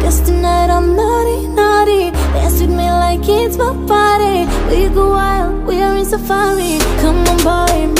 Cause tonight I'm naughty, naughty. Dance with me like it's my party. We go wild, we are in safari. Come on boy,